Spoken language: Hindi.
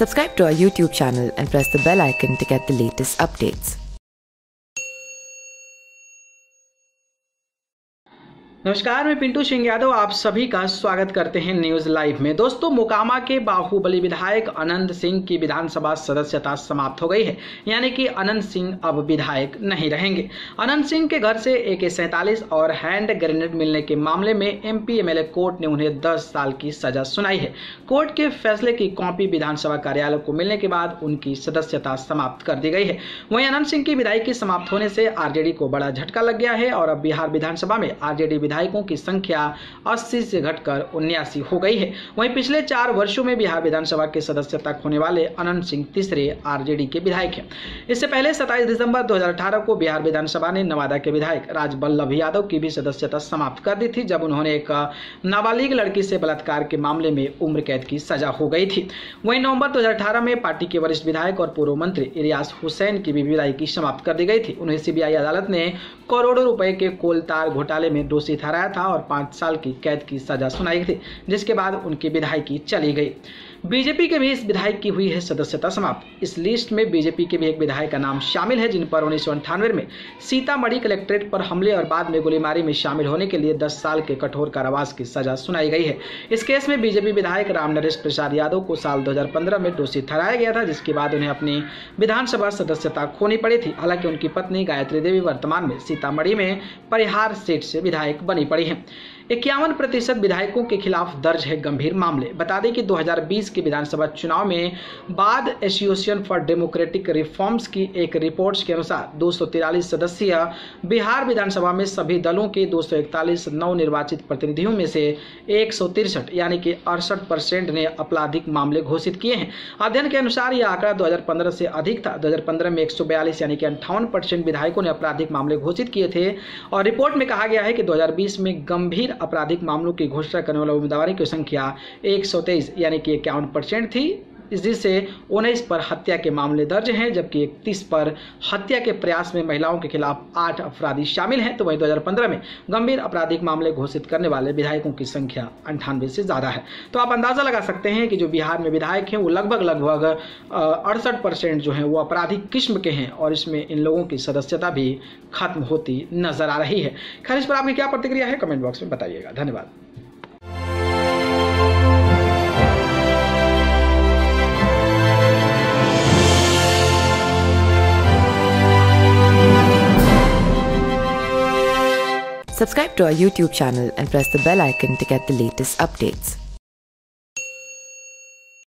Subscribe to our YouTube channel and press the bell icon to get the latest updates. नमस्कार, मैं पिंटू सिंह यादव आप सभी का स्वागत करते हैं न्यूज लाइव में। दोस्तों, मोकामा के बाहुबली विधायक अनंत सिंह की विधानसभा सदस्यता समाप्त हो गई है, यानी कि अनंत सिंह अब विधायक नहीं रहेंगे। अनंत सिंह के घर से AK-47 और हैंड ग्रेनेड मिलने के मामले में MP MLA कोर्ट ने उन्हें 10 साल की सजा सुनाई है। कोर्ट के फैसले की कॉपी विधानसभा कार्यालय को मिलने के बाद उनकी सदस्यता समाप्त कर दी गई है। वहीं अनंत सिंह की विधायकी समाप्त होने से RJD को बड़ा झटका लग गया है और अब बिहार विधानसभा में RJD विधायकों की संख्या 80 से घटकर 79 हो गई है। वहीं पिछले 4 वर्षों में बिहार विधानसभा के सदस्यता खोने वाले अनंत सिंह तीसरे RJD के विधायक हैं। इससे पहले 27 दिसंबर 2018 को बिहार विधानसभा ने नवादा के विधायक राजबल्लभ यादव की भी सदस्यता समाप्त कर दी थी, जब उन्होंने एक नाबालिग लड़की से बलात्कार के मामले में उम्र कैद की सजा हो गई थी। वहीं नवंबर 2018 में पार्टी के वरिष्ठ विधायक और पूर्व मंत्री इलियास हुसैन की भी विधायकी समाप्त कर दी गई थी। उन्हें CBI अदालत ने करोड़ों रुपए के कोलतार घोटाले में दोषी ठहराया था और 5 साल की कैद की सजा सुनाई थी, जिसके बाद उनकी विधायकी चली गई। बीजेपी के भी इस विधायक की हुई है सदस्यता समाप्त। इस लिस्ट में बीजेपी के भी एक विधायक का नाम शामिल है, जिन पर 1998 में सीतामढ़ी कलेक्ट्रेट पर हमले और बाद में गोलीमारी में शामिल होने के लिए 10 साल के कठोर कारावास की सजा सुनाई गई है। इस केस में बीजेपी विधायक रामनरेश प्रसाद यादव को साल 2015 में दोषी ठहराया गया था, जिसके बाद उन्हें अपनी विधानसभा सदस्यता खोनी पड़ी थी। हालांकि उनकी पत्नी गायत्री देवी वर्तमान में सीतामढ़ी में परिहार सीट से विधायक बनी पड़ी है। 51% विधायकों के खिलाफ दर्ज है गंभीर मामले। बता दें कि 2020 के विधानसभा चुनाव में बाद एसोसिएशन फॉर डेमोक्रेटिक रिफॉर्म्स की एक रिपोर्ट के अनुसार 243 सदस्यीय बिहार विधानसभा में सभी दलों के 241 नवनिर्वाचित प्रतिनिधियों में से 163 यानी कि 68% ने आपराधिक मामले घोषित किए हैं। अध्ययन के अनुसार यह आंकड़ा 2015 से अधिक था। 2015 में 142 यानी कि 58% विधायकों ने आपराधिक मामले घोषित किए थे और रिपोर्ट में कहा गया है कि 2020 में गंभीर आपराधिक मामलों की घोषणा करने वाले उम्मीदवारों की संख्या 123 यानी कि 51% थी, जिससे 19 पर हत्या के मामले दर्ज हैं, जबकि 31 पर हत्या के प्रयास में महिलाओं के खिलाफ 8 अपराधी शामिल हैं। तो वहीं 2015 में गंभीर आपराधिक मामले घोषित करने वाले विधायकों की संख्या 98 से ज़्यादा है। तो आप अंदाज़ा लगा सकते हैं कि जो बिहार में विधायक हैं वो लगभग 68% जो हैं वो आपराधिक किस्म के हैं और इसमें इन लोगों की सदस्यता भी खत्म होती नजर आ रही है। खैर, इस पर आपकी क्या प्रतिक्रिया है कमेंट बॉक्स में बताइएगा। धन्यवाद। Subscribe to our YouTube channel and press the bell icon to get the latest updates.